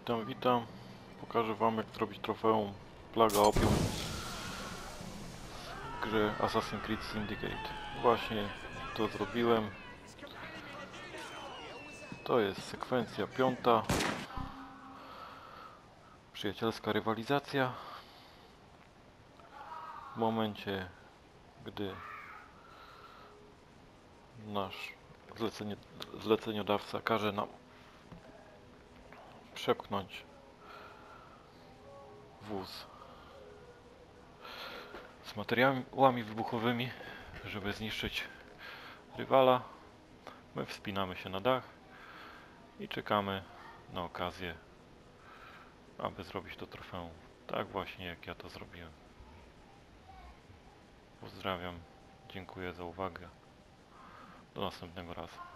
Witam. Pokażę wam, jak zrobić trofeum Plaga Opium w grze Assassin's Creed Syndicate. Właśnie to zrobiłem. To jest sekwencja 5. Przyjacielska rywalizacja. W momencie, gdy nasz zleceniodawca każe nam przepchnąć wóz z materiałami wybuchowymi, żeby zniszczyć rywala, my wspinamy się na dach i czekamy na okazję, aby zrobić to trofeum. Tak właśnie jak ja to zrobiłem. Pozdrawiam, dziękuję za uwagę. Do następnego razu.